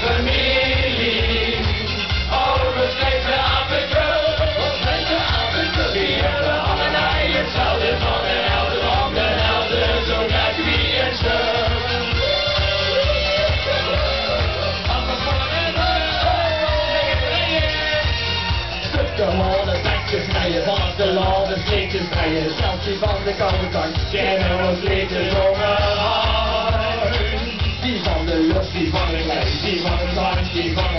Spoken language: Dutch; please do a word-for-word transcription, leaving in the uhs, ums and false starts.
familie. Over steeds af en toe. Die hebben allemaal hetzelfde van de helft van de helft. Zo gaat wie en zo. Gewone takjes rijden, van de landen slietjes rijden, zelfs van de koude kant, kennen ons liedjes omheen. Die van de lucht, die van de lijst, die van het land, die van